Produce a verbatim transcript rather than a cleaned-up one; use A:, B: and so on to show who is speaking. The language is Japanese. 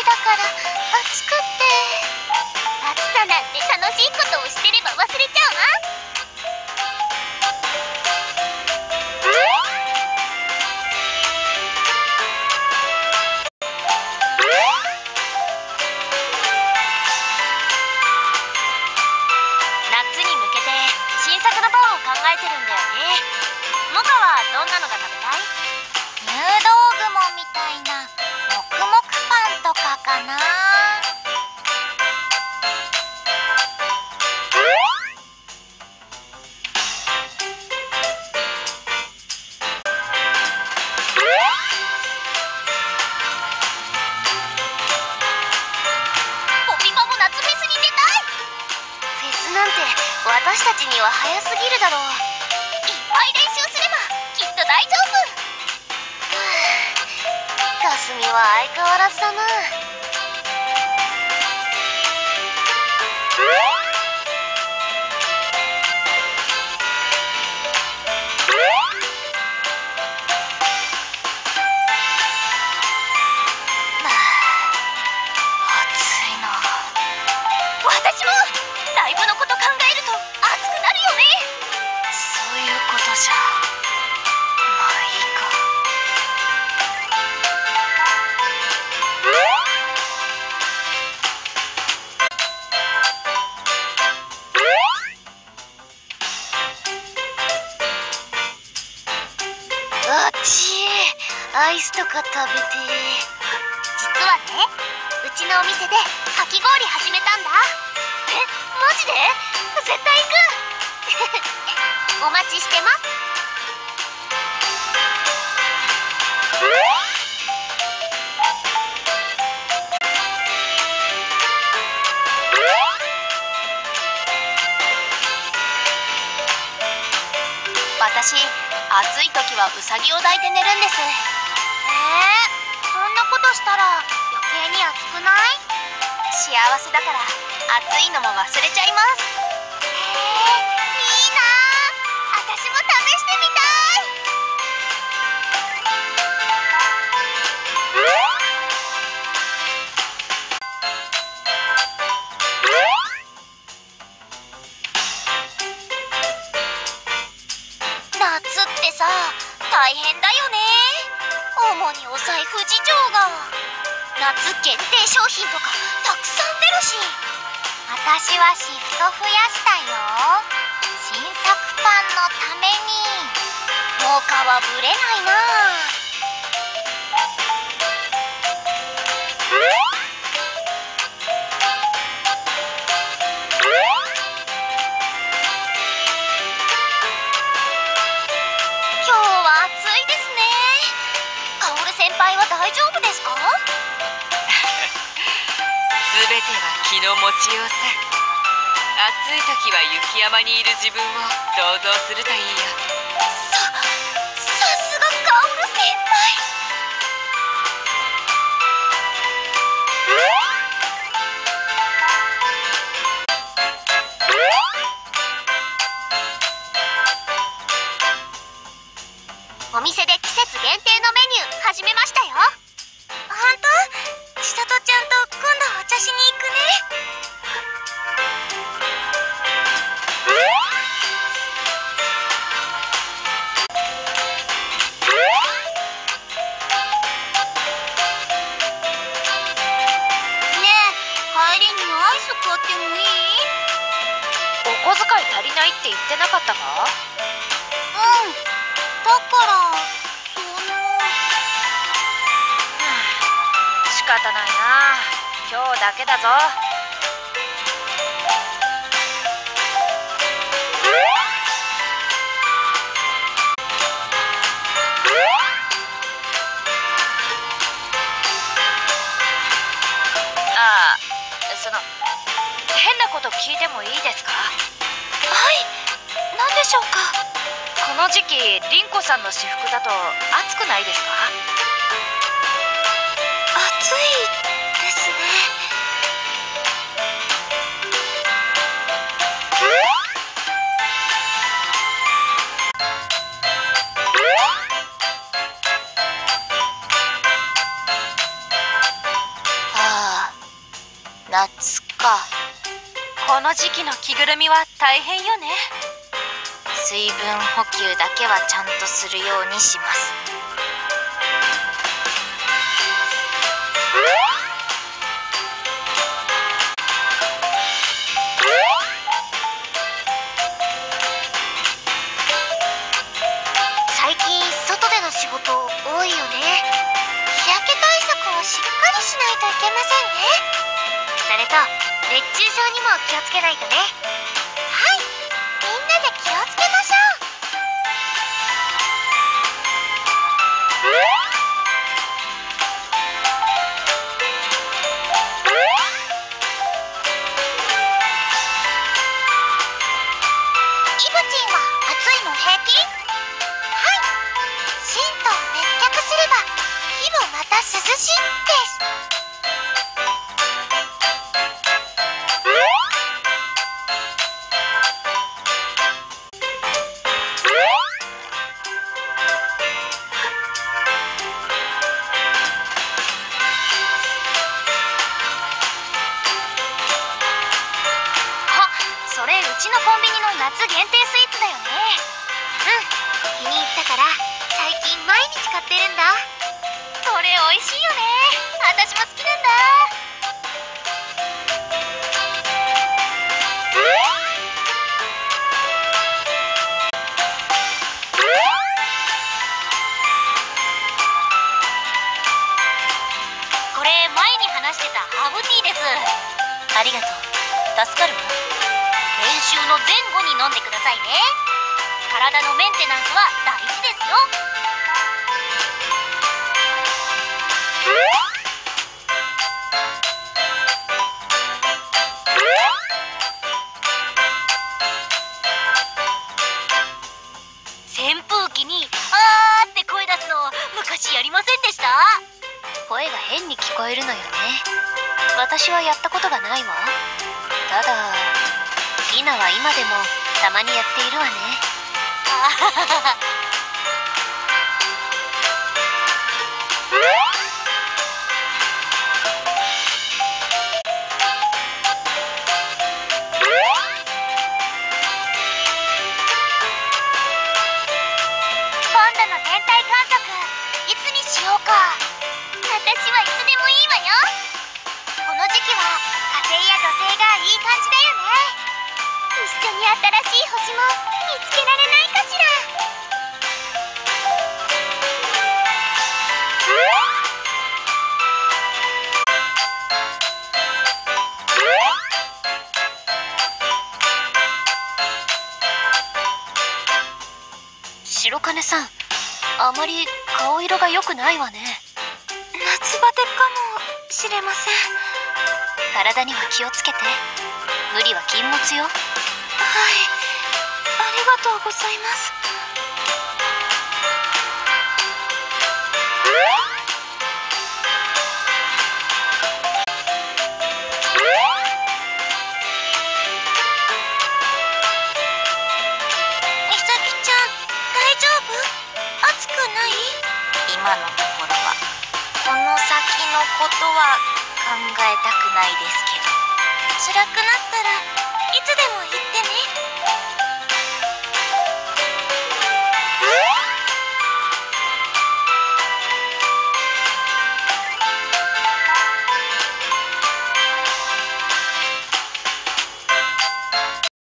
A: だから暑くて。暑さなんて楽しいことをしてれば忘れちゃうわ。夏に向けて新作のパンを考えてるんだよね。モカはどんなのが食べたい？入道雲みたいなもくもくパンとかかな。ポピパも夏フェスに出たい。フェスなんて私たちには早すぎるだろう。いっぱい練習すればきっと大丈夫。かすみは相変わらずだな。暑いな。私もライブのこと考えると熱くなるよね。そういうことじゃ。まあいいか。あっちー、アイスとか食べて。実はね、うちのお店でかき氷始めたんだ。え、マジで？絶対行く。お待ちしてます。私、暑い時はウサギを抱いて寝るんです。えー、そんなことしたら余計に暑くない？幸せだから暑いのも忘れちゃいます。へえ、いいなあ。私も試してみたい。夏ってさ、大変だよね。主にお財布事情が。夏限定商品とかたくさん出るし。私はシフト増やしたよ。新作パンのために。モカはブレないな。今日は暑いですね。カオル先輩は大丈夫ですか？
B: すべては気の持ちようさ。暑い時は雪山にいる自分を想像するといいよ。
A: さ、さすがカオル先輩。お店で季節限定のメニュー始めましたよ。本当？千里ちゃんと今度お茶しに行くね。ねえ、帰りにアイス買ってもいい？
C: お小遣い足りないって言ってなかったか？
A: うん、だからその。
C: 仕方ないな。今日だけだぞ。ああ、その変なこと聞いてもいいですか？
A: はい、何でしょうか？
C: この時期凛子さんの私服だと暑くないですか？
A: 暑いですね。あ
C: 夏か。この時期の着ぐるみは大変よね。水分補給だけはちゃんとするようにします。
A: 最近外での仕事多いよね。日焼け対策をしっかりしないといけませんね。それと熱中症にも気をつけないとね。はい、みんなで気をつけましょう。イブチンは暑いの平気？はい、シートを熱却すれば日もまた涼しいです。
C: それうちのコンビニの夏限定スイーツだよね。
A: うん、気に入ったから最近毎日買ってるんだ。
C: それ美味しいよね。私も好きなんだ。これ前に話してたハーブティーです。ありがとう、助かるわ。練習の前後に飲んでくださいね。体のメンテナンスは大事ですよ。扇風機にあーって声出すの昔やりませんでした？声が変に聞こえるのよね。私はやったことがないわ。ただひなは今でもたまにやっているわね。あははは。
A: 今度の天体観測いつにしようか。私はいつでもいいわよ。この時期は火星や土星がいい感じだよね。一緒に新しい星も見つけられないかしら。
C: 白金さん、あまり顔色が良くないわね。
A: 夏バテかもしれません。
C: 体には気をつけて。無理は禁物よ。
A: はい、ありがとうございます。みさきちゃん、大丈夫？暑くない？
C: 今のところは。この先のことは考えたくないですけど。
A: 辛くなったら